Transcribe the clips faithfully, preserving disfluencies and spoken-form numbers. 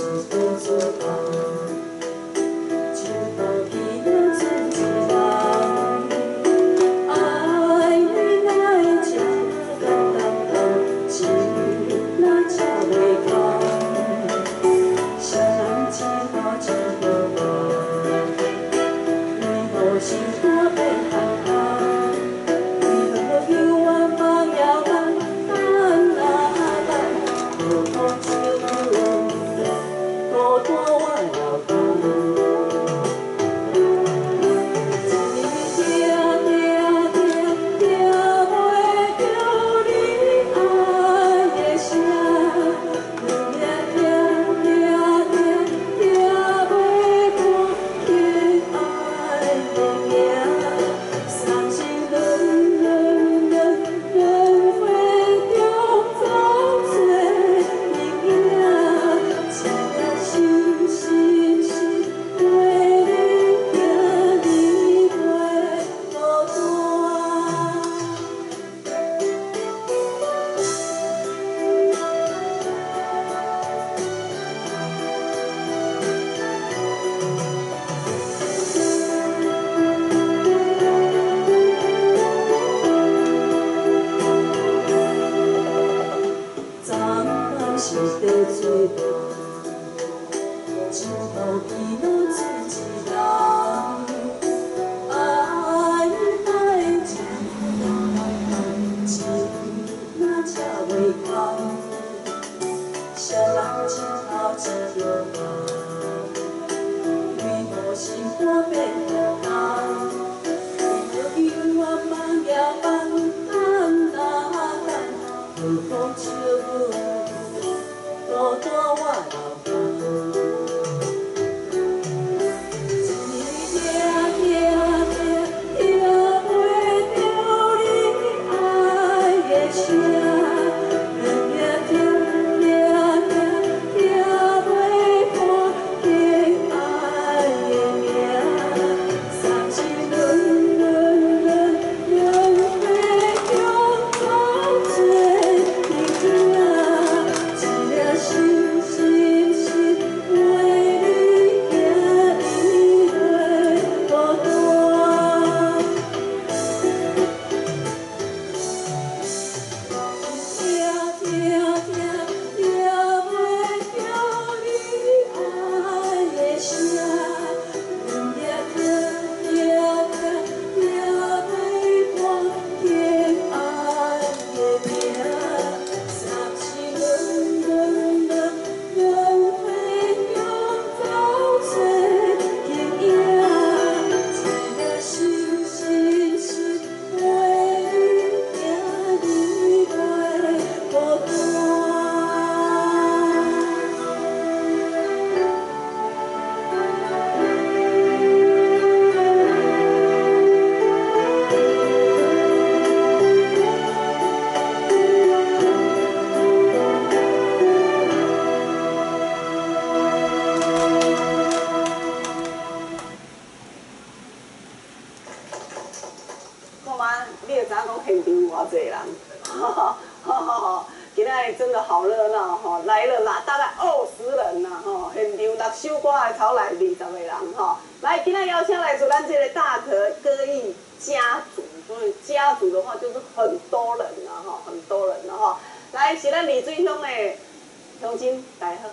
今仔日真的好热闹哈，来了啦，大概二十人呐哈，现场六首歌的头来二十个人哈。来，今仔邀请来自咱这个大可歌艺家族，所以家族的话就是很多人呐哈，很多人呐哈。来，是咱丽水乡的乡亲，大家好。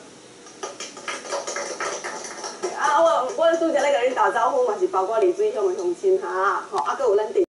啊，我我拄则咧甲恁打招呼嘛，是包括丽水乡的乡亲哈，吼，啊，搁有咱地。